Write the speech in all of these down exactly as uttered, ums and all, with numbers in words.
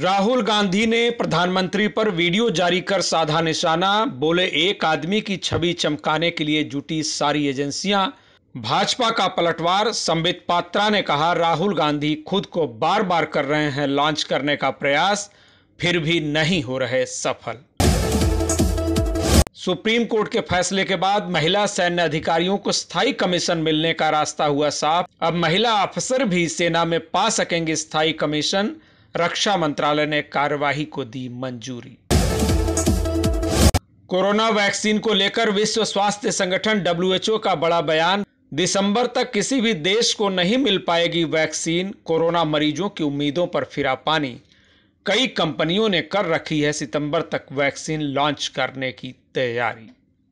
राहुल गांधी ने प्रधानमंत्री पर वीडियो जारी कर साधा निशाना, बोले एक आदमी की छवि चमकाने के लिए जुटी सारी एजेंसियां। भाजपा का पलटवार, संबित पात्रा ने कहा राहुल गांधी खुद को बार बार कर रहे हैं लॉन्च करने का प्रयास, फिर भी नहीं हो रहे सफल। सुप्रीम कोर्ट के फैसले के बाद महिला सैन्य अधिकारियों को स्थायी कमीशन मिलने का रास्ता हुआ साफ। अब महिला अफसर भी सेना में पा सकेंगे स्थायी कमीशन। रक्षा मंत्रालय ने कार्यवाही को दी मंजूरी। कोरोना वैक्सीन को लेकर विश्व स्वास्थ्य संगठन डब्ल्यू एच ओ का बड़ा बयान, दिसंबर तक किसी भी देश को नहीं मिल पाएगी वैक्सीन, कोरोना मरीजों की उम्मीदों पर फिरा पानी। कई कंपनियों ने कर रखी है सितंबर तक वैक्सीन लॉन्च करने की तैयारी।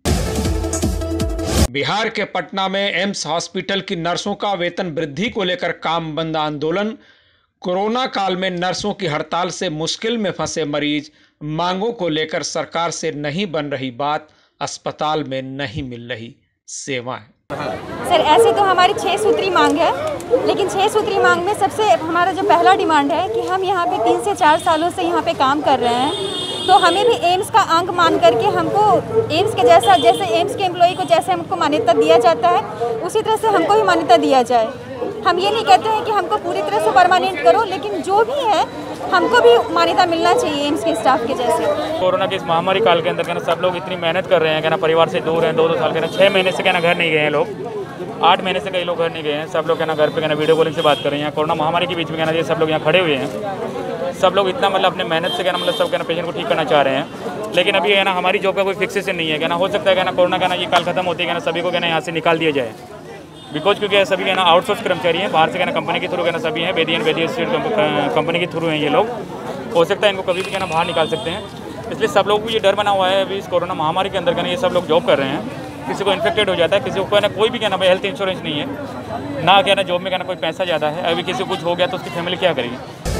बिहार के पटना में एम्स हॉस्पिटल की नर्सों का वेतन वृद्धि को लेकर काम बंद आंदोलन। कोरोना काल में नर्सों की हड़ताल से मुश्किल में फंसे मरीज, मांगों को लेकर सरकार से नहीं बन रही बात, अस्पताल में नहीं मिल रही सेवाएं। सर ऐसे तो हमारी छः सूत्री मांग है, लेकिन छः सूत्री मांग में सबसे हमारा जो पहला डिमांड है कि हम यहाँ पे तीन से चार सालों से यहाँ पे काम कर रहे हैं, तो हमें भी एम्स का अंग मान करके हमको एम्स के जैसा जैसे एम्स के एम्प्लॉय को जैसे हमको मान्यता दिया जाता है, उसी तरह से हमको भी मान्यता दिया जाए। हम ये नहीं कहते हैं कि हमको पूरी तरह से परमानेंट करो, लेकिन जो भी है हमको भी मान्यता मिलना चाहिए एम्स के स्टाफ के जैसे। कोरोना की इस महामारी काल के अंदर कहना सब लोग इतनी मेहनत कर रहे हैं, कहना परिवार से दूर हैं, दो दो साल कहना छः महीने से कहना घर नहीं गए हैं लोग, आठ महीने से कई लोग घर नहीं गए हैं। सब लोग कहना घर पे कहना वीडियो कॉलिंग से बात कर रहे हैं। कोरोना महामारी के बीच में कहना ये सब लोग यहाँ खड़े हुए हैं। सब लोग इतना मतलब अपने मेहनत से कहना मतलब सब कहना पेशेंट को ठीक करना चाह रहे हैं, लेकिन अभी है ना हमारी जॉब का कोई फिक्सेशन नहीं है। कहना हो सकता है कहना कोरोना कहना ये काल खत्म होती है, कहना सभी को कहना यहाँ से निकाल दिया जाए, बिकॉज क्योंकि सभी कहना आउटसोर्स कर्मचारी हैं, बाहर से कहना कंपनी के थ्रू कहना सभी हैं, वेदियन वेदियन कंपनी के थ्रू हैं ये लोग। हो सकता है इनको कभी भी कहना बाहर निकाल सकते हैं, इसलिए सब लोगों को ये डर बना हुआ है। अभी इस कोरोना महामारी के अंदर कहना ये सब लोग जॉब कर रहे हैं, किसी को इन्फेक्टेड हो जाता है, किसी को कहना कोई भी कहना भाई हेल्थ इंश्योरेंस नहीं है ना, कहना जॉब में कहना कोई पैसा ज़्यादा है, अभी किसी को कुछ हो गया तो उसकी फैमिली क्या करेगी।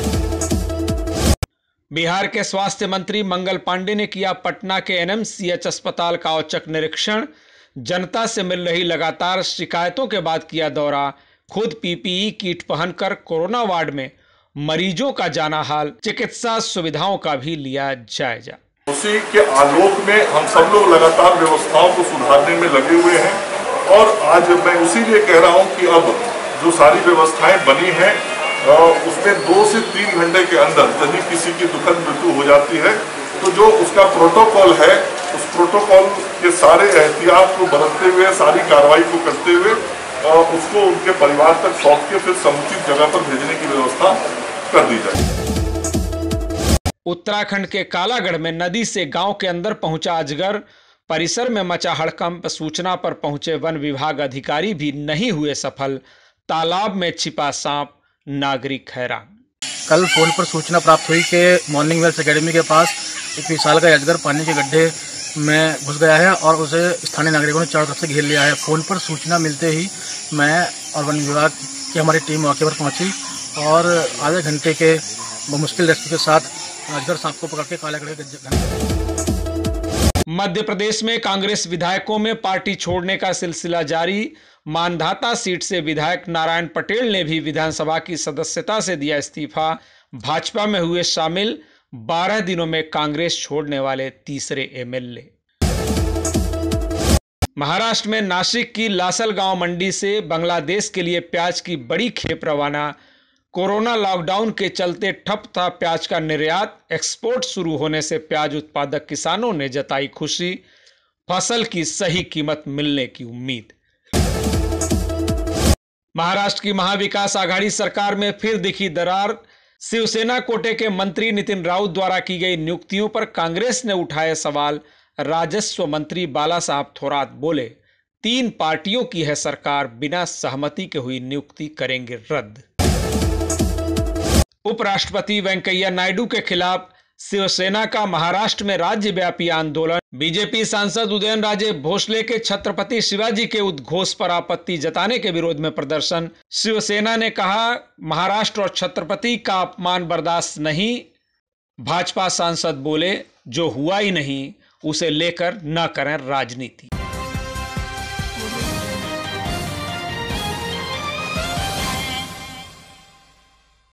बिहार के स्वास्थ्य मंत्री मंगल पांडे ने किया पटना के एन एम सी एच अस्पताल का औचक निरीक्षण। जनता से मिल रही लगातार शिकायतों के बाद किया दौरा। खुद पी पी ई किट पहनकर कोरोना वार्ड में मरीजों का जाना हाल, चिकित्सा सुविधाओं का भी लिया जायजा। उसी के आलोक में हम सब लोग लगातार व्यवस्थाओं को सुधारने में लगे हुए हैं, और आज मैं उसी लिए कह रहा हूं कि अब जो सारी व्यवस्थाएं बनी हैं उसमें दो से तीन घंटे के अंदर यदि किसी की दुखद मृत्यु हो जाती है तो जो उसका प्रोटोकॉल है, उस प्रोटोकॉल के सारे एहतियात को बरतते हुए, सारी कार्रवाई को करते हुए उसको उनके परिवार तक सौंप के फिर समुचित जगह पर भेजने की व्यवस्था कर दी जाए। उत्तराखंड के कालागढ़ में नदी से गांव के अंदर पहुंचा अजगर, परिसर में मचा हड़कंप। सूचना पर पहुंचे वन विभाग अधिकारी भी नहीं हुए सफल। तालाब में छिपा सांप, नागरिक हैरान। कल फोन पर सूचना प्राप्त हुई कि मॉर्निंग वेल्स एकेडमी के पास एक विशाल का अजगर पानी के गड्ढे में घुस गया है और उसे स्थानीय नागरिकों ने चारों तरफ से घेर लिया है। फोन पर सूचना मिलते ही मैं और वन विभाग की हमारी टीम मौके पर पहुंची और आधे घंटे के मुश्किल रेस्क्यू के साथ अजगर सांप को पकड़ के कालागढ़ के। मध्य प्रदेश में कांग्रेस विधायकों में पार्टी छोड़ने का सिलसिला जारी। मानधाता सीट से विधायक नारायण पटेल ने भी विधानसभा की सदस्यता से दिया इस्तीफा। भाजपा में हुए शामिल, बारह दिनों में कांग्रेस छोड़ने वाले तीसरे एम एल ए। महाराष्ट्र में नासिक की लासलगांव मंडी से बांग्लादेश के लिए प्याज की बड़ी खेप रवाना। कोरोना लॉकडाउन के चलते ठप था प्याज का निर्यात। एक्सपोर्ट शुरू होने से प्याज उत्पादक किसानों ने जताई खुशी, फसल की सही कीमत मिलने की उम्मीद। महाराष्ट्र की महाविकास आघाड़ी सरकार में फिर दिखी दरार। शिवसेना कोटे के मंत्री नितिन राउत द्वारा की गई नियुक्तियों पर कांग्रेस ने उठाए सवाल। राजस्व मंत्री बाला साहब थोरात बोले, तीन पार्टियों की है सरकार, बिना सहमति के हुई नियुक्ति करेंगे रद्द। उपराष्ट्रपति वेंकैया नायडू के खिलाफ शिवसेना का महाराष्ट्र में राज्यव्यापी आंदोलन। बीजेपी सांसद उदयन राजे भोसले के छत्रपति शिवाजी के उद्घोष पर आपत्ति जताने के विरोध में प्रदर्शन। शिवसेना ने कहा महाराष्ट्र और छत्रपति का अपमान बर्दाश्त नहीं। भाजपा सांसद बोले जो हुआ ही नहीं उसे लेकर न करें राजनीति।